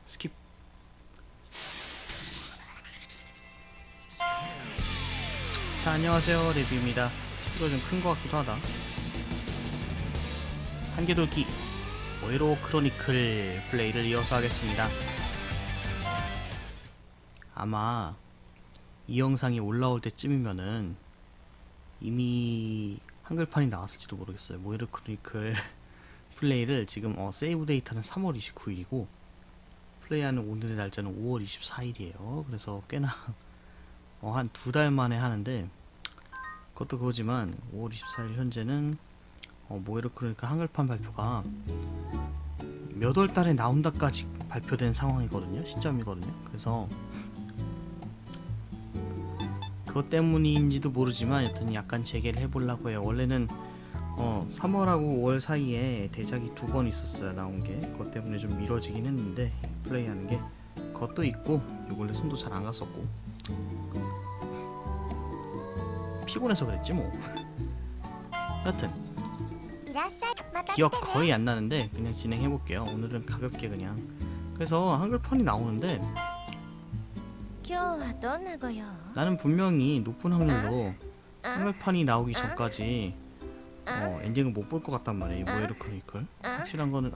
스킵. 자, 안녕하세요, 레비입니다. 소리가 좀 큰 것 같기도 하다. 한계돌기 오에로 크로니클 플레이를 이어서 하겠습니다. 아마 이 영상이 올라올 때쯤이면은 이미 한글판이 나왔을지도 모르겠어요. 모에로 크로니클 플레이를 지금 세이브 데이터는 3월 29일이고 플레이하는 오늘의 날짜는 5월 24일이에요. 그래서 꽤나 한 2달 만에 하는데, 그것도 그거지만 5월 24일 현재는 모에로 크로니클 한글판 발표가 몇 월 달에 나온다까지 발표된 상황이거든요. 시점이거든요. 그래서 그것 때문인지도 모르지만 여튼 약간 재개를 해보려고 해요. 원래는 3월하고 5월 사이에 대작이 2번 있었어요. 나온게. 그것 때문에 좀 미뤄지긴 했는데 플레이하는 게 그것도 있고, 요 근래 손도 잘 안 갔었고 피곤해서 그랬지 뭐. 여튼 기억 거의 안 나는데 그냥 진행해볼게요. 오늘은 가볍게 그냥. 그래서 한글판이 나오는데 나는 분명히 높은 확률로 한글판이 나오기 전까지 엔딩을 못 볼 것 같단 말이에요. 모에로 크로니클. 확실한 거는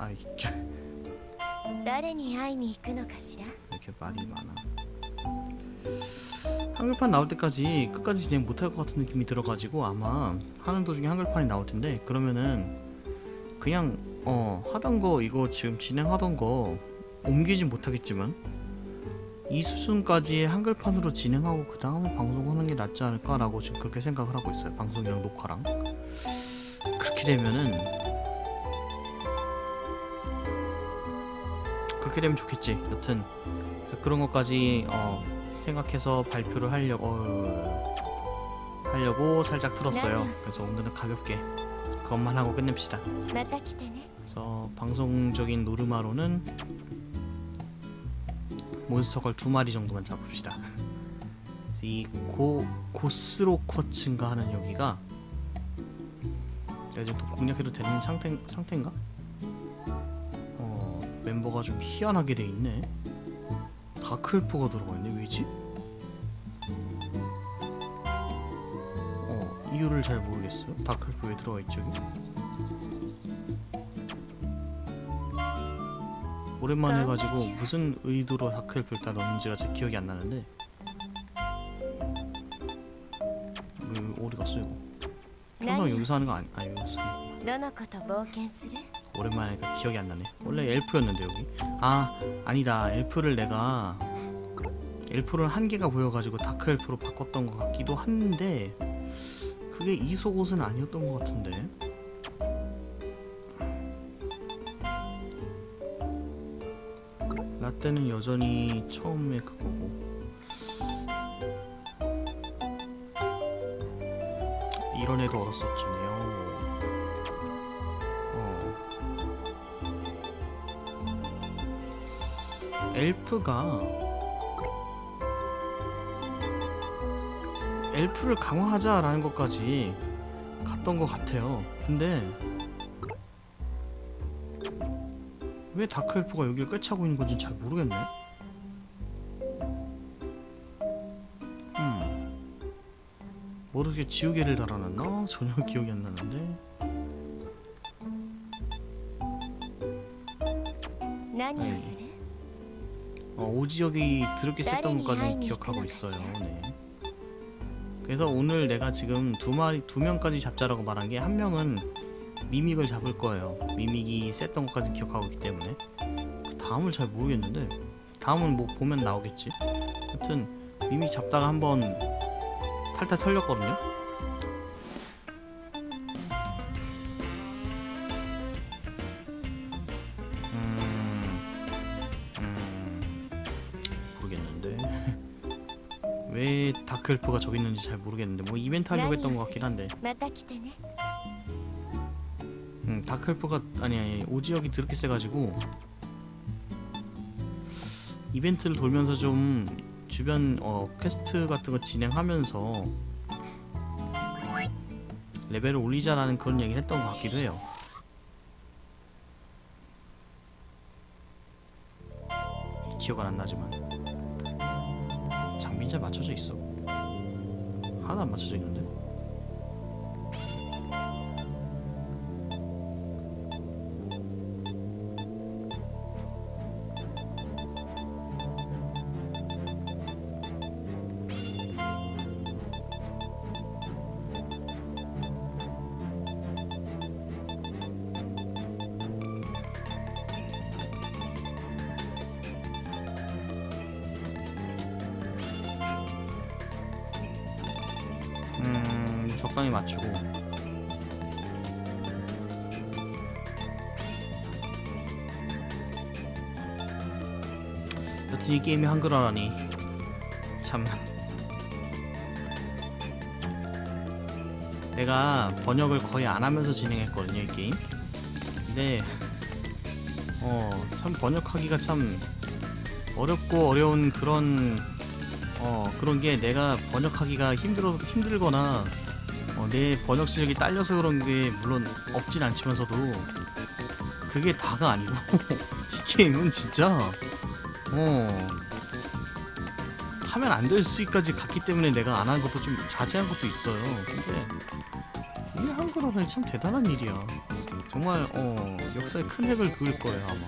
이렇게 말이 많아. 한글판 나올 때까지 끝까지 진행 못할 것 같은 느낌이 들어가지고 아마 하는 도중에 한글판이 나올 텐데, 그러면은 그냥 하던 거, 이거 지금 진행하던 거 옮기진 못하겠지만 이 수준까지 한글판으로 진행하고 그 다음에 방송하는 게 낫지 않을까라고 지금 그렇게 생각을 하고 있어요. 방송이랑 녹화랑. 그렇게 되면 좋겠지. 여튼 그런 것까지 생각해서 발표를 하려고 살짝 틀었어요. 그래서 오늘은 가볍게 그것만 하고 끝냅시다. 그래서 방송적인 노르마로는 몬스터걸 2마리 정도만 잡읍시다. 이 고스로쿼츠인가 하는 여기가 내가 지금 또 공략해도 되는 상태인가? 멤버가 좀 희한하게 돼 있네. 다크엘프가 들어가 있네. 왜지? 이유를 잘 모르겠어요. 다크엘프 왜 들어가 있죠? 오랜만에 해가지고 무슨 의도로 다크엘프를 다 넣는지가 잘 기억이 안 나는데. 어디 갔어 이거? 평소랑 여기서 하는 거 여기서. 오랜만에 하니까 기억이 안 나네. 원래 엘프였는데 여기. 아니다. 엘프를 한 개가 보여가지고 다크 엘프로 바꿨던 것 같기도 한데 그게 이 속옷은 아니었던 것 같은데. 라떼는 여전히 처음에 그거고. 이런 애도 얻었었지요. 엘프를 강화하자라는 것까지 갔던 것 같아요. 근데 왜 다크 엘프가 여기를 꿰차고 있는 건지 잘 모르겠네. 모르게 지우개를 달아놨나? 전혀 기억이 안 나는데. 오지역이 드럽게 셌던 것까지 기억하고 있어요. 네. 그래서 오늘 내가 지금 두 명까지 잡자라고 말한 게, 한 명은 미믹을 잡을 거예요. 미믹이 셌던 것까지 기억하고 있기 때문에. 다음을 잘 모르겠는데 다음은 뭐 보면 나오겠지. 하여튼 미믹 잡다가 한번 탈탈 털렸거든요. 모르겠는데 왜 다크엘프가 저기 있는지 잘 모르겠는데 뭐 이벤트 하려고 했던 것 같긴 한데. 다크엘프가 아니 오지역이 드럽게 세가지고 이벤트를 돌면서 좀 주변 퀘스트 같은 거 진행하면서 레벨을 올리자라는 그런 얘기를 했던 것 같기도 해요. 기억은 안 나지만 장비는 잘 맞춰져 있어. 하나도 안 맞춰져 있는데. 적당히 맞추고. 여튼 이 게임이 한글화라니 참. 내가 번역을 거의 안 하면서 진행했거든요, 이 게임. 근데 참 번역하기가 참 어렵고 어려운 그런 게 내가 번역하기가 힘들거나 내 번역 실력이 딸려서 그런 게 물론 없진 않지만서도 그게 다가 아니고 이 게임은 진짜 하면 안 될 수위까지 갔기 때문에 내가 안 한 것도 좀 자제한 것도 있어요. 근데 이 한글화는 참 대단한 일이야. 정말 역사에 큰 획을 그을 거예요 아마.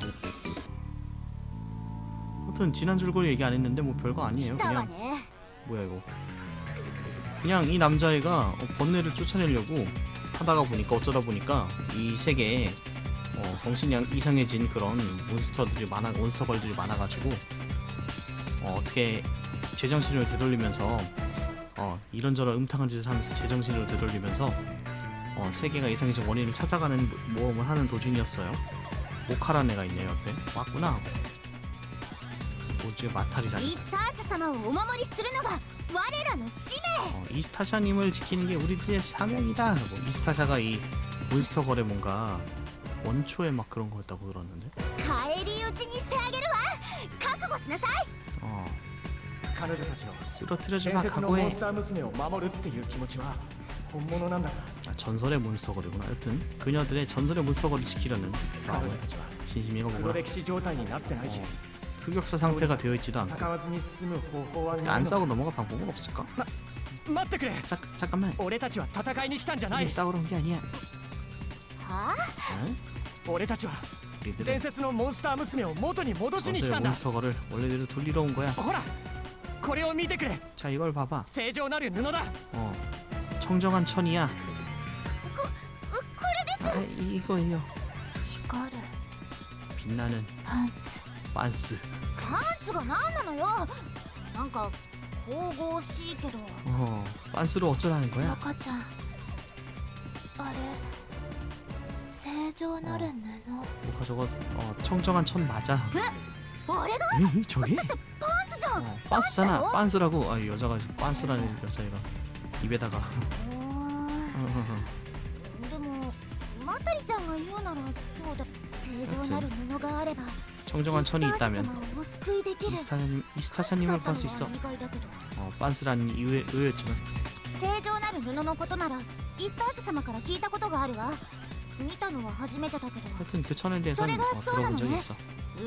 하여튼 지난 줄거리 얘기 안 했는데 뭐 별거 아니에요. 그냥 뭐야 이거, 그냥 이 남자애가 번뇌를 쫓아내려고 하다가 보니까 어쩌다 보니까 이 세계에 정신이 이상해진 그런 몬스터걸들이 많아가지고 어떻게 제정신을 되돌리면서 이런저런 음탕한 짓을 하면서 제정신을 되돌리면서 세계가 이상해진 원인을 찾아가는 모험을 하는 도중이었어요. 모카라는 애가 있네요 옆에. 왔구나. 뭐지, 마탈이라니. 이스타샤님을 지키는 게 우리들의 사명이다. 뭐 이스타샤가 이 몬스터 거래 뭔가 원초에 막 그런 거였다고 들었는데. 쓰러뜨려주마 각오해. 전설의 몬스터 거래구나. 여튼 그녀들의 전설의 몬스터 거래를 지키려는 마음을 진심이가 뭐구나. 흑역사 상태가 되어있지도 않고 안 싸우고 넘어갈 방법은 없을까? 잠깐만, 우리 싸우러 온 게 아니야. 우리들은 전설의 몬스터거를 원래대로 돌리러 온 거야. 자, 이걸 봐봐. 청정한 천이야. 이거예요. 빛나는 반스. 반스로 어쩌라는 거야? 뭐가 저거 청정한 천 맞아. 저게? 반스잖아. 반스라고. 아, 여자가 반스라는 여자애가 입에다가. 청정한 천이 있다면 이스타샤님을 구할 수 있어. 반스라는 의외였지만. 하여튼 그 천에 대해서는 들어본 적이 있어.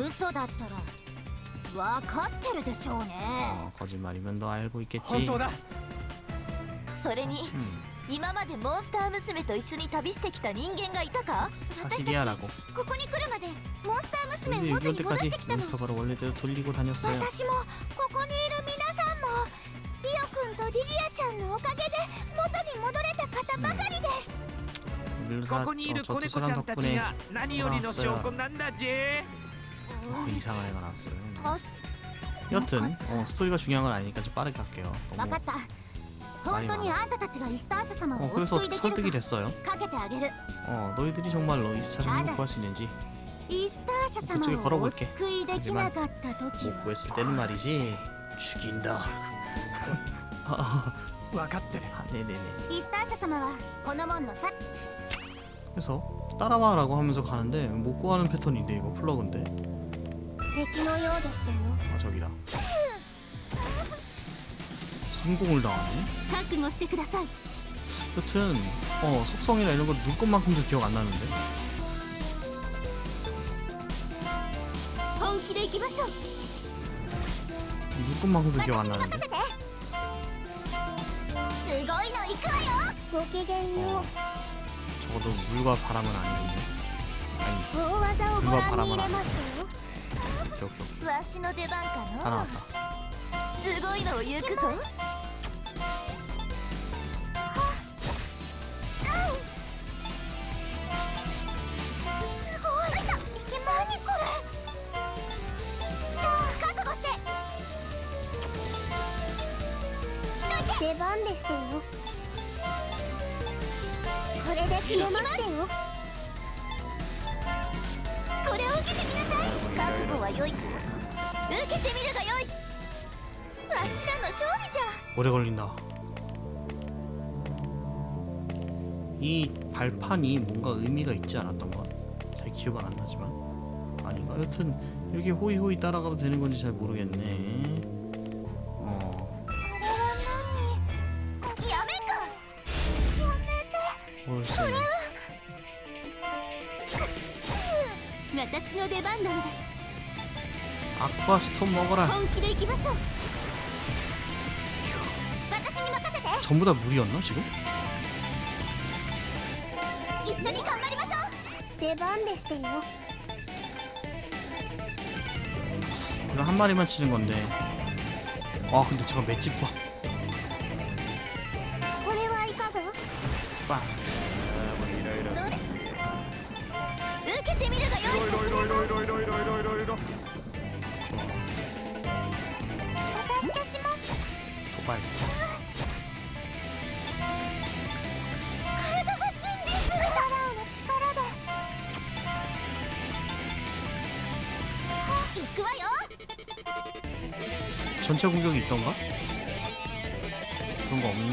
거짓말이면 너 알고 있겠지. それに今までモンスター娘と一緒に旅してきた人間がいたか? 사실이야라고. ここに来るまでモンスター娘を 근데 元に戻して 6개월때까지 きたの。 몬스터가를 원래대로 돌리고 다녔어요. 私もここにいる皆さんもリオくんとリリアちゃんのおかげで元に戻れた方ばかりです。 ここにいる子猫ちゃんたちが何よりの証拠なんだぜ. 이상한 애가 나왔어요. 여튼 스토리가 중요한 건 아니니까 좀 빠르게 갈게요. 너무 많이 많아. 그래서 설득이 됐어요. 너희들이 정말로 이스타샤님을 구할 수 있는지 그쪽에 걸어볼게. 하지만 못 구했을 때는 말이지 죽인다. 네네네. 그래서 따라와라고 하면서 가는데 못 구하는 패턴인데 이거 플러그인데. 아, 저기다. 성공을 당하네. 여튼 속성이나 이런 거 눈꽃만큼도 기억 안 나는데. 물건만큼도 기억 안 私に 나는데. 任せてすごいの行くわよごきげんよ 어, 적어도 물과 바람은 아니군요. 아니, う大技をご覧に入れましたよ 오케이, 오케이, 오케이. わしの出番か 다 の 나왔다. すごいのを行くぞすごいいけます何これ覚悟して出番でしてよこれで決めましてよこれを受けてみなさい覚悟は良いか受けてみるが良いわしらの勝利じゃ 오래 걸린다. 이 발판이 뭔가 의미가 있지 않았던가? 잘 기억은 안 나지만 아닌가? 여튼 이렇게 호이호이 따라가도 되는 건지 잘 모르겠네. やめかやめて 홀씨. 私の出番なのです 아쿠아 스톤 먹어라. 本気で行きましょう私に任せて 전부 다 물이었나 지금? 一緒に頑張りましょう出番でしてよ 이거 한 마리만 치는 건데. 아 근데 저거 맷집 봐. これはいかが 빵. どれ受けてみるが良いかしらお助けします 도발. 体が準備する力の力で行くわよ 전체 공격이 있던가? 그런 거 없네.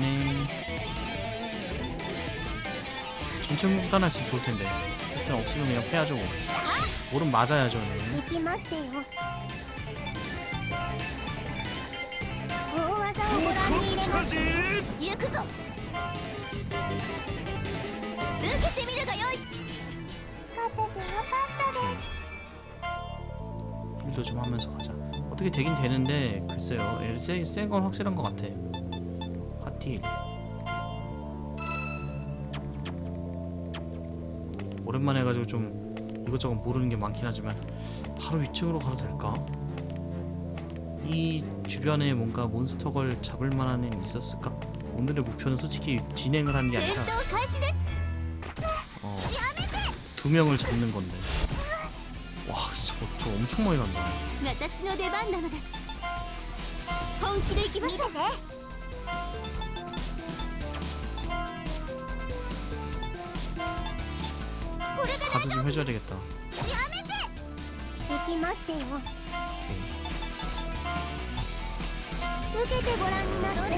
전체 공격 하나 있으면 좋을 텐데. 일단 없으면 그냥 패야죠. 오른 맞아야죠. 行きましてよ大技をご覧に入れます行くぞ受けてみるが良い勝ててよかったです 일도 좀 하면서 가자. 어떻게 되긴 되는데 글쎄요. 센 건 확실한 것 같아. 하틸. 오랜만에 해가지고 좀 이것저것 모르는 게 많긴 하지만 바로 위층으로 가도 될까? 이 주변에 뭔가 몬스터걸 잡을 만한 애 있었을까? 오늘의 목표는 솔직히 진행을 하는 게 아니라 戦闘開始です 어, やめて 2명을 잡는 건데. 와, 저거 엄청 많이 난다. 私の出番なのです本気で行きましょうね 가드 좀 해줘야 되겠다. やめて行きましてよ 오케이. 受けてご覧になって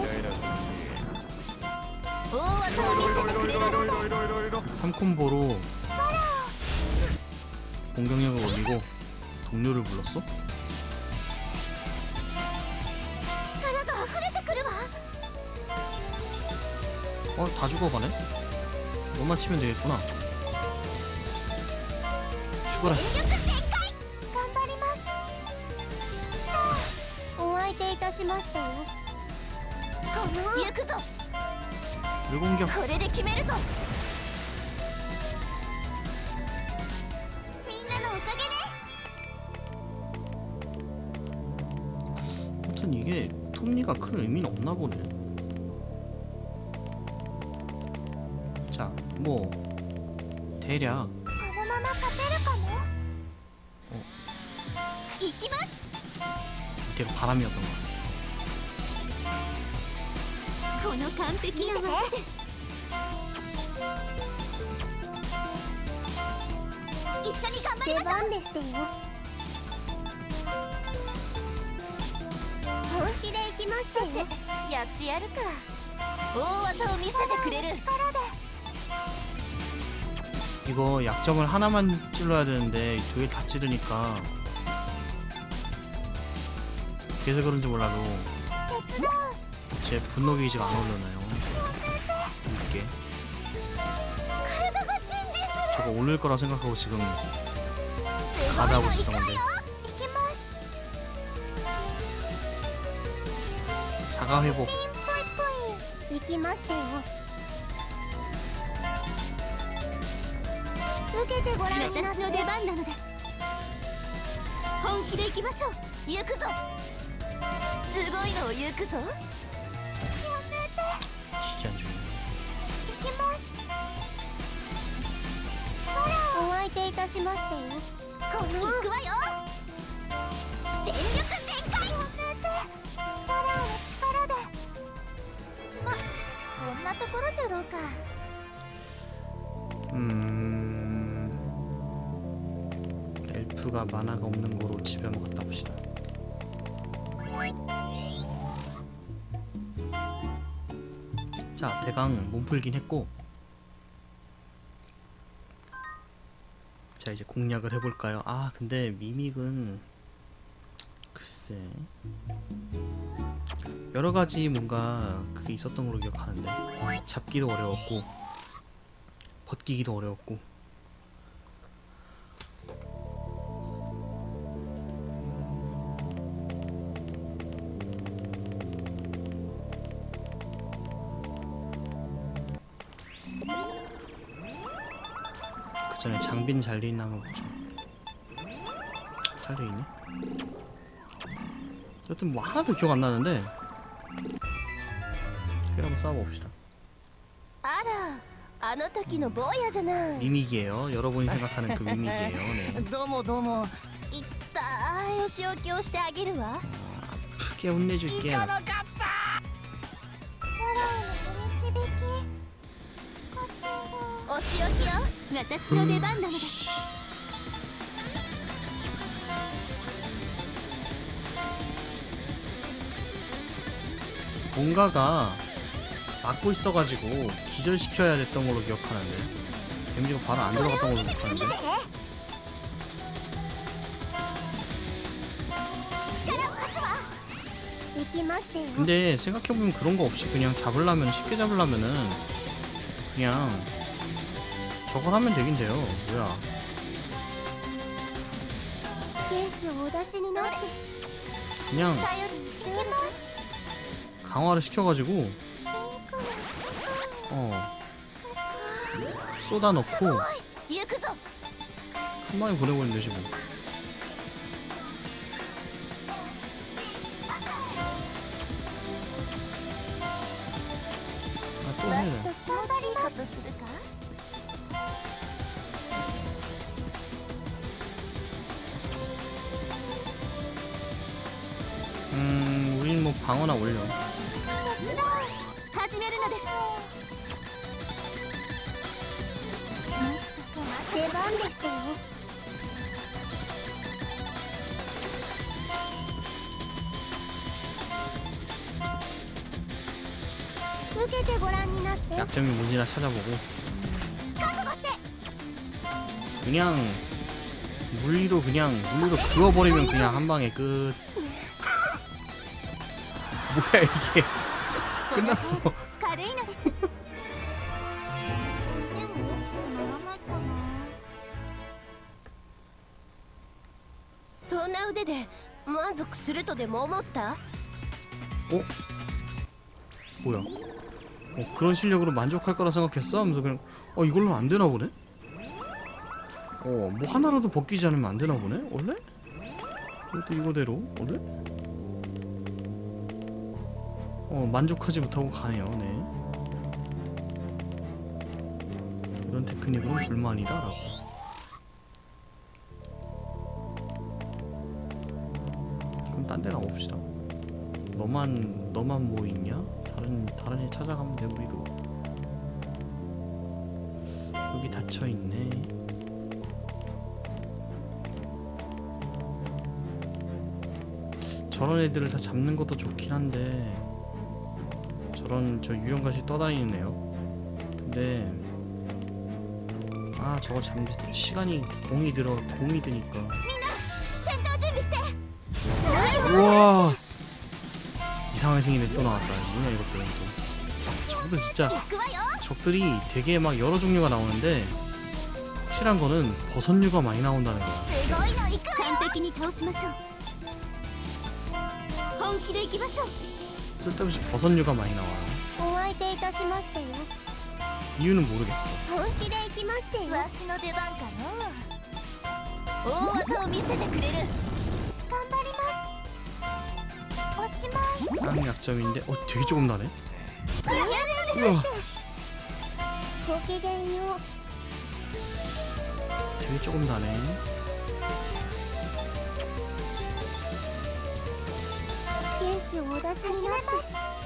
大技を見せてくれる 3콤보로 공격력을 올리고 동료를 불렀어? 力が溢れてくるわ 다 죽어가네? 너만 치면 되겠구나. 죽어라. 全力全開頑張りますお相手いたしましたよこの行くぞ 물공격. これで決めるぞみんなのおかげね 아무튼 이게 톱니가 큰 의미는 없나 보네. 자, 뭐 대략 このまま勝てるかも行きます 밑에가 바람이었던 거 같아. この完璧な技で一緒に頑張りましょう出番でしてよ本気で行きましたよやってやるか大技を見せてくれる力で 이거 약점을 하나만 찔러야 되는데 두 개 다 찌르니까 그래서 그런지 몰라도 手伝う 제 분노 게이지가 안 올라나요. 이게 体が準備する 저거 올릴 거라 생각하고 지금 すごい 가다 の 하고 行く 있었던 わよ 건데 行きます 자가 회복. チンポイポイ行きましたよ。受けてご覧になって。私の出番なのです。本気で行きましょう。行くぞ。すごいのを行くぞ。やめて。 진짜 안 좋네. 行きます。お相手いたしましたよ。この行くわよ。全力全開。やめて。パラーの力で。ま、こんなところじゃろうか。 엘프가 만화가 없는 거로 집에 한번 갔다 봅시다. 자, 대강 몸풀긴 했고, 자 이제 공략을 해볼까요? 아 근데 미믹은 글쎄 여러가지 뭔가 그게 있었던 걸로 기억하는데 잡기도 어려웠고 벗기기도 어려웠고. 그 전에 장비는 잘 돼있나 한번 보자. 잘 돼있네. 어쨌든 뭐 하나도 기억 안 나는데 그래 한번 싸워봅시다. あら、あの時の坊やじゃない。 미믹이에요. 여러분이 생각하는 그 미믹이에요. 네. どうもどうも。いったいお仕置きをしてあげるわ。 크게 혼내줄게. ファラオの導き。お仕置きよ。私の出番なのです。 뭔가가 막고 있어가지고 기절시켜야 됐던 걸로 기억하는데 데미지가 바로 안 들어갔던 걸로 기억하는데. 근데 생각해보면 그런 거 없이 그냥 잡으려면 쉽게 잡으려면은 그냥 저걸 하면 되긴 돼요. 뭐야? 그냥 강화를 시켜가지고 쏟아 넣고 한 방에 보내버리면 되지 뭐. 아, 또 해야 돼. 우린 뭐 방어나 올려. 始めるのです。出番でしたよ。受けてご覧になって。 약점이 뭔지나 찾아보고 覚悟して。 그냥 물리로 그어버리면 그냥 한 방에 끝. 뭐야 이게. 끝났어. 軽いのです。でもならないかな。そんな腕で満足するとでも思った？ 뭐야? 그런 실력으로 만족할 거라 생각했어? 하면서 그냥 이걸로 안 되나 보네? 뭐 하나라도 벗기지 않으면 안 되나 보네? 원래? 이것도 이거대로 원래? 만족하지 못하고 가네요. 네. 이런 테크닉은 불만이다라고. 그럼 딴 데 가봅시다. 너만 뭐 있냐? 다른 애 찾아가면 돼. 우리도 여기 닫혀 있네. 저런 애들을 다 잡는 것도 좋긴 한데 저 유령같이 떠다니는 애요. 근데 저거 잡는 시간이 공이 드니까. 우와, 이상하게 생긴 애 또 나왔다. 뭐냐 이것들은 또. 저것도 진짜 적들이 되게 막 여러 종류가 나오는데 확실한 거는 버섯류가 많이 나온다는 거야. 完璧に倒しましょう。本気で行きましょう。 쓸데없이 버섯류가 많이 나와요. お相手いたしましたよ。 이유는 모르겠어. 本気で行きましたよ。 わしの出番かの。大技を見せてくれる。 頑張ります。おしまい。 땅 약점인데 되게 조금 나네. やるの 우와 ごきげんよう。 되게 조금 나네. 元気をお出しになって。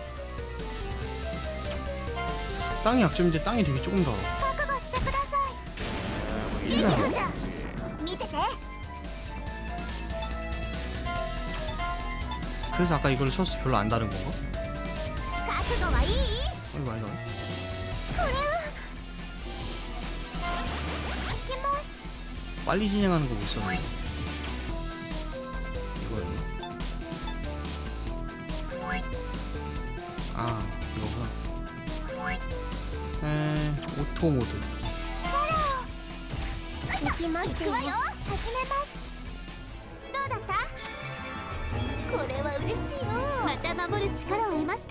땅이 약점인데 땅이 되게 조금 달아. 覚悟してください。いいのじゃ。見てて。 그래서 아까 이거를 쳤을 때 별로 안 다른 건가? 覚悟はいい？ 아니 많이 다네. これは。行きます。 빨리 진행하는 거 못 썼는데. 이거였나? 아 이거구나. 오토 모드. 行きましたよ。始めます。どうだった？ これは嬉しいの。 また守る力を得ました。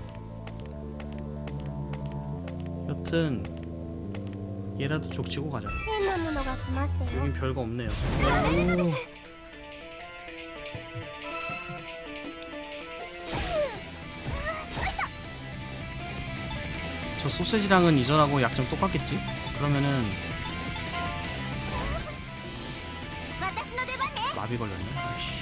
여튼 얘라도 족치고 가자. 変なものが来ましたよ。 여긴 별거 없네요. 오. 저 소세지랑은 이전하고 약점 똑같겠지? 그러면은 私の出番ね。 마비 걸렸네. 아이씨.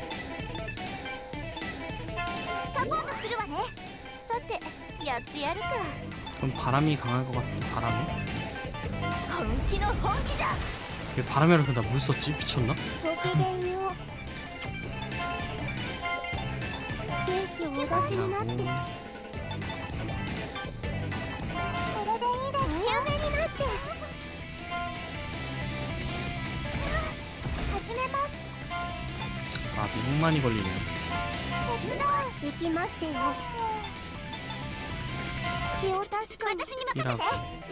サポートするわね。 さて、やってやるか。 그럼 바람이 강할 것 같은데. 바람이? 本気の本気じゃ。 왜 바람이라고 나 물 썼지? 미쳤나? ごきげんよう。元気をお出しになって。 라고. これでいいです。おやめになって。始めます。 마비 흑만이 걸리네. 手伝う。できましたよ。気を確かに。私に任せて。 이라고.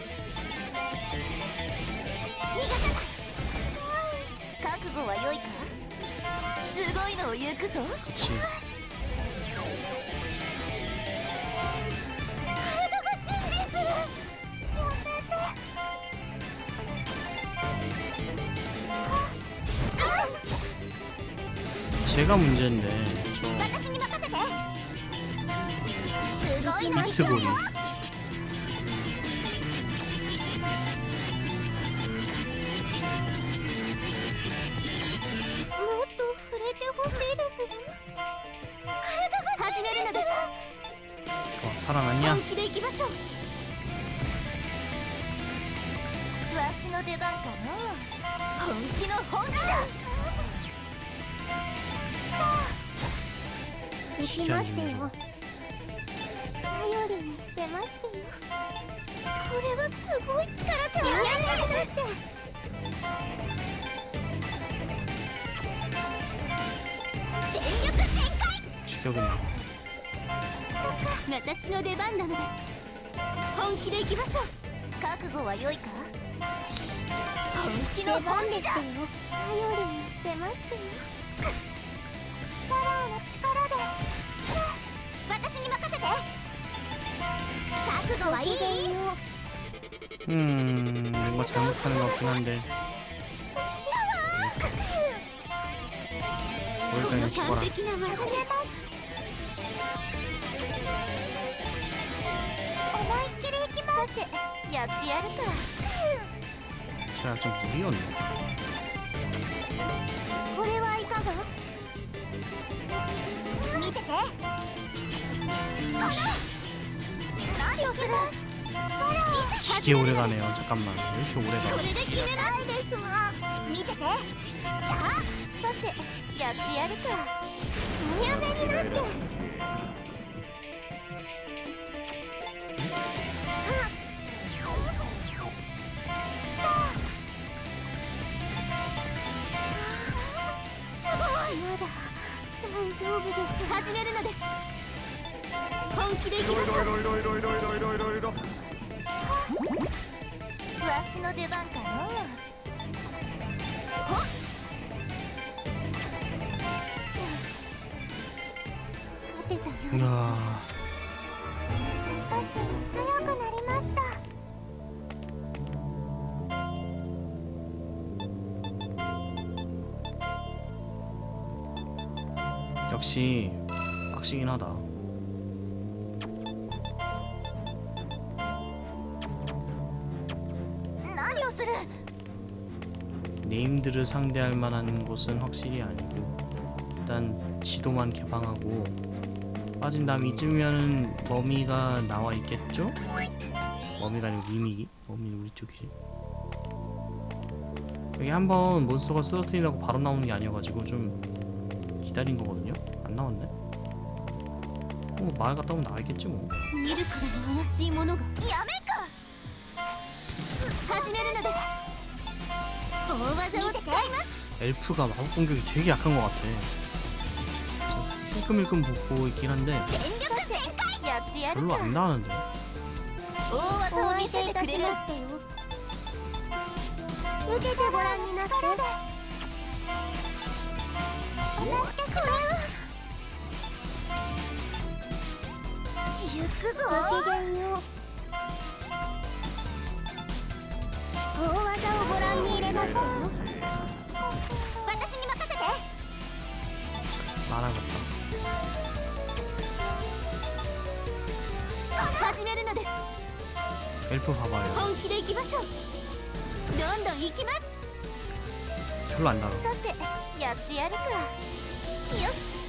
逃がさない。 覚悟は良いか。すごいのを行くぞ。 그치. 体がチンチンする。やめて。 제가 문제인데 저 私に任せて。すごいの。 미트볼이 もっと触れてほしいです。体が始めるのです。 살아났냐? 本気で行きましょう。 わしの出番かの。本気の本気だ。 できましたよ。頼りにしてましたよ。これはすごい力じゃ。やめてって。 全力全開。 죽여겠네. 私の出番なのです。本気で行きましょう。 覚悟は良いか。本気の出番本気じゃ。 でしたよ。頼りにしてましたよ。ファラオの力で。私に任せて。覚悟はいい？ 뭔가 잘못하는 것 같긴 한데. 뭘 그냥 죽어라. 完璧な技。始めます。思いっきり行きます。 さて、やってやるか。 제가 좀 무리였네. これはいかが？見てて。何をする？ 되게 오래 가네요. 잠깐만. 왜 이렇게 오래 こ 가? れで決めないですわ。見てて。 さて、やってやるか。 おやめになって。すごい。まだ大丈夫です。始めるのです。本気で行きましょう。 わしの出番かの。ほっ。 勝てたよう 야, 少し強くなりました。 역시 빡시긴 하다. 何をする。 네임들을 상대할 만한 곳은 확실히 아니고 일단 지도만 개방하고 빠진 다음에 이쯤이면은 머미가 나와 있겠죠? 머미가 아니고 미미기? 머미는 우리 쪽이지. 여기 한번 몬스터가 쓰러뜨린다고 바로 나오는 게 아니어가지고 좀 기다린 거거든요? 안 나왔네? 마을 갔다 오면 나와있겠지 뭐. 見るからに怪しいものが。やめか。始めるのです。大技を使います。 엘프가 마법 공격이 되게 약한 것 같아. 힐끔힐끔 보고 있긴 한데 全力全開。やってやる 별로 か。 안 나왔는데. 大技を見せてくれる。 受けてごらんになって。当たってしまう。 行くぞ。 ごきげんよう。大技をご覧に入れましたよ。 私に任せて。 말아갔다. 始めるのです。 엘프 봐봐요. 本気で行きましょう。どんどん行きます。 별로 안 나와. さて、やってやるか。よし。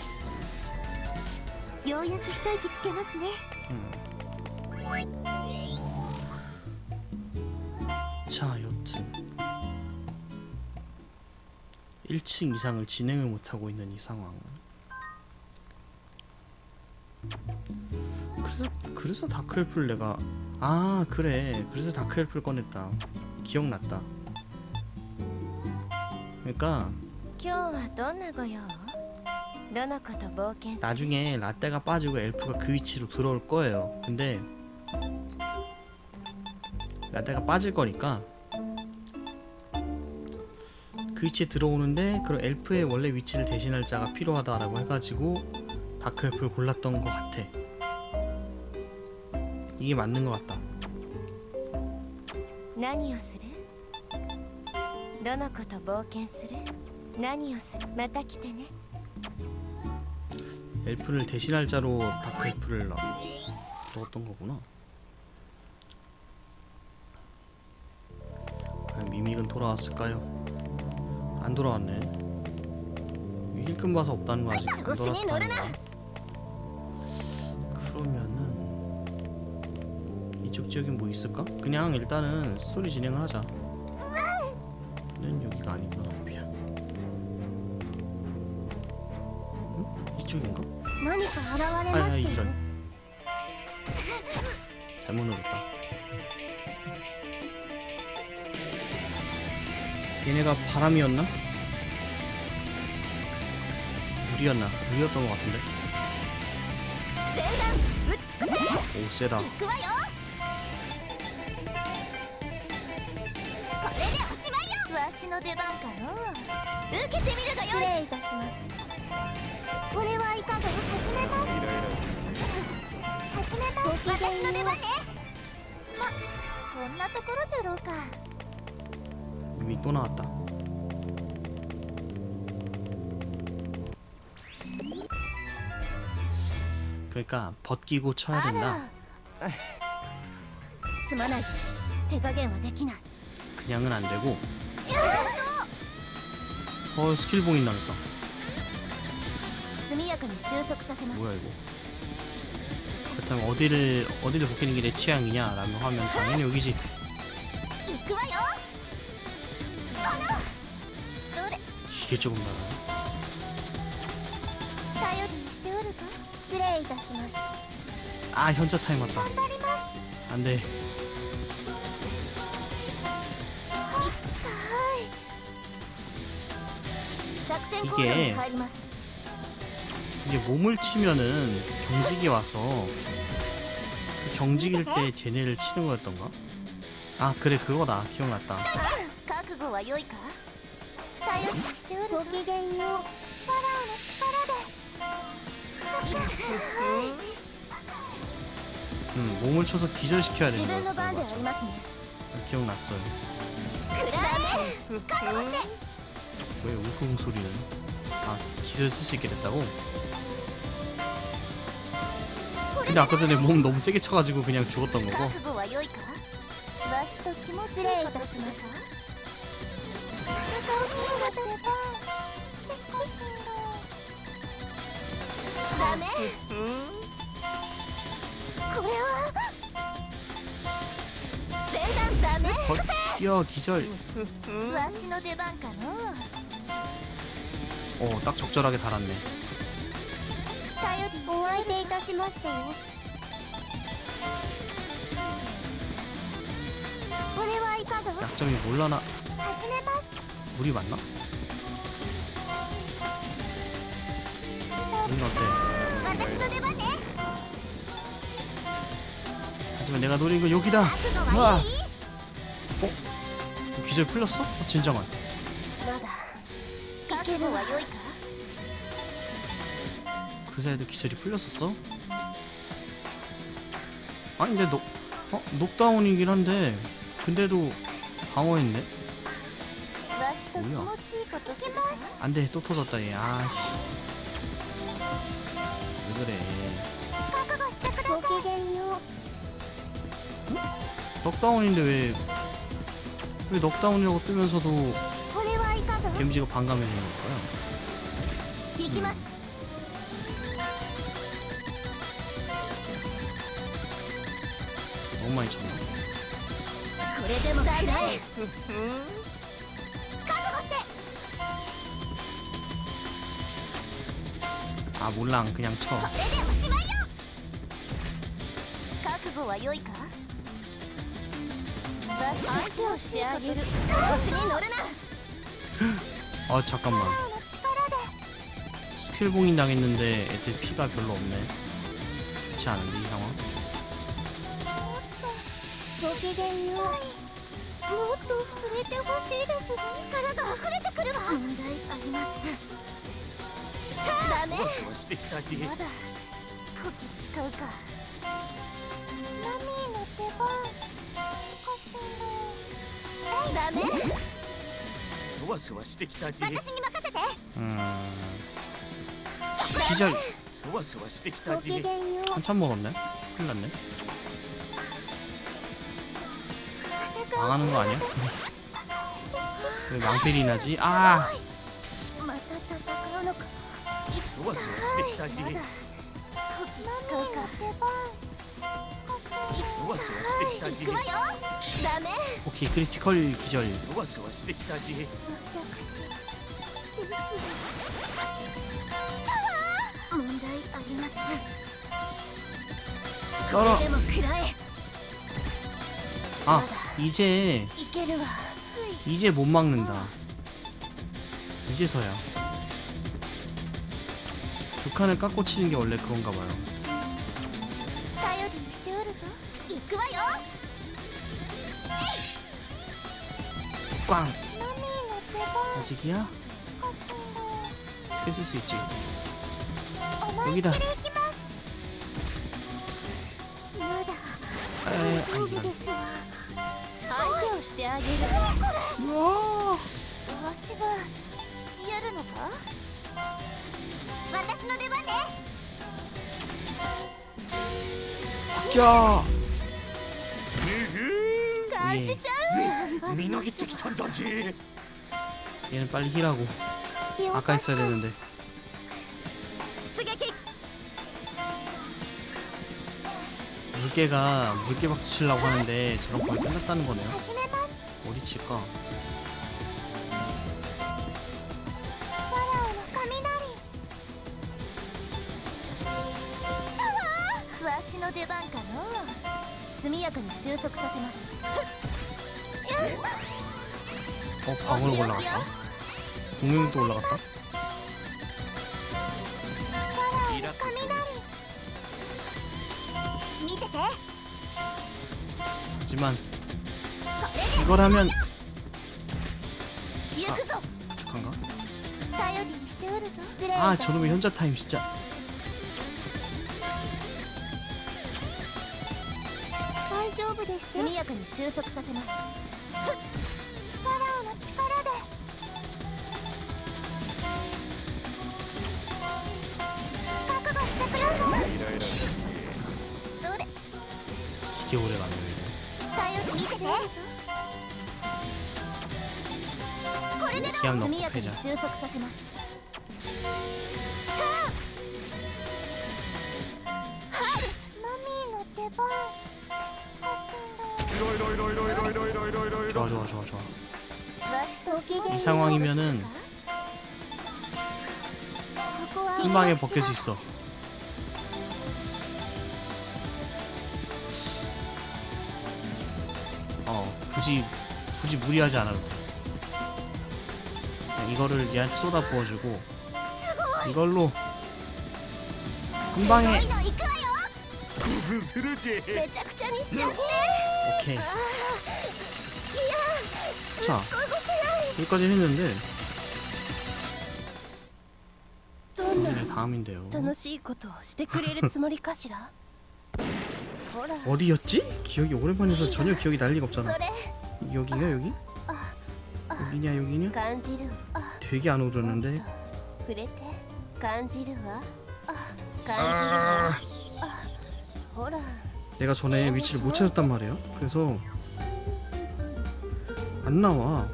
ようやく一息つけますね。 자, 여튼 1층 이상을 진행을 못하고 있는 이 상황. 그래서 다크엘프를 내가 그래, 그래서 다크엘프를 꺼냈다. 기억났다. 그러니까 今日はどんなご用？どのこと冒険する？ 나중에 라떼가 빠지고 엘프가 그 위치로 들어올 거예요. 근데 라떼가 빠질 거니까 그 위치에 들어오는데 그럼 엘프의 원래 위치를 대신할 자가 필요하다라고 해가지고 다크엘프를 골랐던 것 같아. 이게 맞는 것 같다. 何をする？どのこと冒険する？何をする？また来てね。 엘프를 대신할 자로 다크엘프를 넣었던 거구나. 과연 미믹은 돌아왔을까요? 안 돌아왔네. 힐끔 봐서 없다는 거 아직 안 돌아왔다는 거. 그러면은 이쪽 지역엔 뭐 있을까? 그냥 일단은 스토리 진행을 하자. 는 여기가 아니구나. 미안. 이쪽인가? 何か現れましたよ。 이런. 잘못 눌렀다. 얘네가 바람이었나? 물이었나? 물이었던 것 같은데. 前段打ち尽くせ。 오 세다. 行くわよ。これでおしまいよ。わしの出番かの。受けてみるがよい。 失礼いたします。これはいかが？始めます。始めます。ごきげんよう。 私の出番ね。ま、こんなところじゃろうか。 이미 또 나왔다. 그러니까 벗기고 쳐야 된다. すまない。手加減はできない。 그냥은 안 되고. 스킬봉인 나겠다. 速やかに収束させます。 뭐야 이거? 그렇다면 어디를 벗기는 게 내 취향이냐라는 거 하면 당연히 여기지. 行くわよ。この。どれ。 이게 조금 나가. 頼りにしておるぞ。 失礼いたします。 아 현자 타임 왔다. 頑張ります。 안돼. 作戦行動に入ります。 이게 몸을 치면은 경직이 와서 그 경직일 때 쟤네를 치는 거였던가? 아 그래 그거다. 기억났다. 覚悟は良いか？頼りにしておるぞ。 ごきげんよう。ファラオの力で。 몸을 쳐서 기절시켜야 自 되는 分の番であ 거였어요. りますね 맞아. 기억났어요. くらえ覚悟して 왜 우웅 소리는? 아, 기절 쓸 수 있게 됐다고? 근데 아까 전에 몸 너무 세게 쳐가지고 그냥 죽었던 거고. 覚悟は良いかわしと気持ちいいことしますダメこれは全段ダメ 뛰어 기절. わしの出番かの 딱 적절하게 달았네. 頼りにお相手いたしましたよ。これはいかが？ 약점이 몰라나? 始めます。 물이 맞나? 우린 어때? 私の出番ね。 하지만 내가 노린 건 여기다. 覚悟 우와. はいい？ 기절 풀렸어? 진정한. まだ覚悟は良いか 그 사이에도 기절이 풀렸었어? 아니 근데 녹다운이긴 한데 근데도 방어했네? わしと気持ちいいことするか 안돼 또 터졌다 얘. 아씨 왜 그래. 覚悟してください。ごきげんよう。 넉다운인데 왜 넉다운이라고 뜨면서도 これはいかが？ 데미지가 반감해지는 거야? 行きます 너무 많이 쳤나? これでも食らえ 아 몰랑 그냥 쳐. これでおしまいよ。 覚悟は良いかわし相手をしてあげる調子に乗るな 아 잠깐만. の力で。 스킬 봉인 당했는데 애들 피가 별로 없네. 좋지 않은데 이 상황? ごきげんよう。もっと触れてほしいです。力が溢れてくるわ。問題ありません。ダメ。 してきたじ。 まだこき使うかマミーの出番。おかしいな。ダメ。 そわそわしてきたじ。 私に任せて。 기절. そわそわしてきたごきじ。 げんよう。 한참 먹었네. 큰일 났네. 망하는 거 아니야? 왜 망필이 나지? 아! また戦うのか。 そわそわしてきたじ。 まだこき使うか出番。おかしい。 そわそわしてきたじ。 行くわよ。ダメ。 오케이 크리티컬 기절. そわそわしてきたじ。 私です問題ありません。 썰어. でも食らえ 아 이제 いけるわ 이제 못 막는다. 이제서야. 두 칸을 깎고 치는 게 원래 그건가 봐요. 頼りにしておるぞ。行くわよ。 꽝. マミーの出番。 아직이야? おかしいな。 했을 수 있지. 思いっきり 여기다. 行きます。まだ 에이, 大丈夫ですわ。 相手をしてあげる 우와. わしがやるのか私の出番ね。 야. 感じちゃうみなぎってきたんだじ。 얘는 빨리 힐하고 気を 아까 했어야 되는데. 出撃 물개 박수 치려고 하는데 저런 거의 끝났다는 거네요. 始めます。 어디 칠까? ファラオの雷。 わしの出番かの速やかに収束させます 방으로 올라갔다. 공룡도 올라갔다. リラック見てて。 하지만 이걸 하면 行くぞ 부족한가? 頼りにしておるぞ失礼い 아 たします。 저놈의 현자 타임 진짜. 丈夫でして速やかに収束させます。 ファラオの力で覚悟してください。どれ 되게 오래 가네요 이거. 頼り見てて。これでどう 기합 速 넣고 やかに 패자. 収束させます。 マミーの出番。 いろいろいろいろいろいろいろいろいろいろ 좋아 좋아 좋아 좋아. わしと機嫌 이 상황이면은 ここは 한 방에 벗길 수 있어. 굳이 무리하지 않아도 돼. 그냥 이거를 얘한테 쏟아 부어주고 이걸로 한 방에 いの行くわよ。 興奮するじめちゃくちゃにしちゃって 오케이. 자 여기까지 했는데 どんな 이제 다음인데요. 楽しいことをしてくれるつもりかしら。ほら 어디였지? 기억이 오랜만이어서 전혀 기억이 날 리가 そ 없잖아. れ 여기가 여기? 여기냐 여기냐? 感じるわ。 되게 안 오르는데 触れて感じるわ。感じるわ。ほら 내가 전에 위치를 못 찾았단 말이에요. 그래서 안 나와.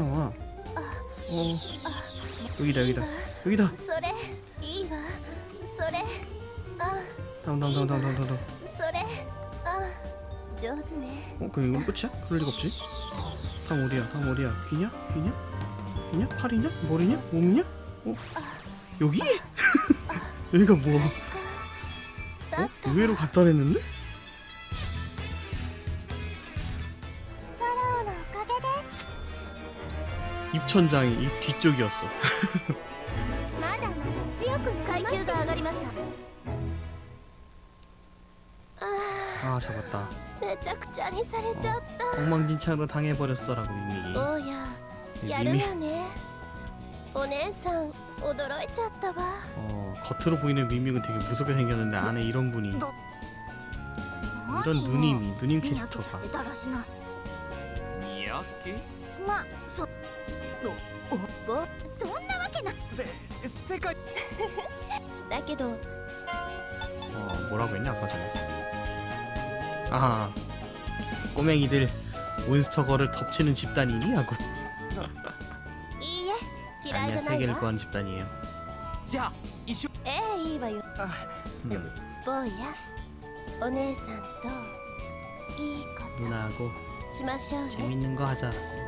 여기다 여기다 여기다. それいいわ。それ 다음 それ上手ね。 그럼 이건 끝이야? 그럴 리가 없지. 다음 어디야? 귀냐? 팔이냐? 머리냐? 몸이냐? 여기? 여기가 뭐? 의외로 간단했는데? ファラオのおかげです。 입천장이 입 뒤쪽이었어. まだまだ強くなりました。 階級が上がりました。 아 잡았다. めちゃくちゃにされちゃった。 엉망진창으로 당해버렸어라고 밍밍이. おややるわね。お姉さん驚いちゃったわ。 겉으로 보이는 밍밍은 되게 무섭게 생겼는데 안에 이런 분이 이런 누님 캐릭터가 だらしない。 にやけまそんなわけな。 世界だけど 뭐라고 했냐 아까 전에. 아하 꼬맹이들 몬스터거를 덮치는 집단이니? 하고 いいえ嫌い 아니야 じゃない 세계를 わ。 구하는 집단이에요. じゃあ一緒いいわよ。 坊やお姉さんといいこ 누나하고 としましょうね。 재밌는 거 하자라고.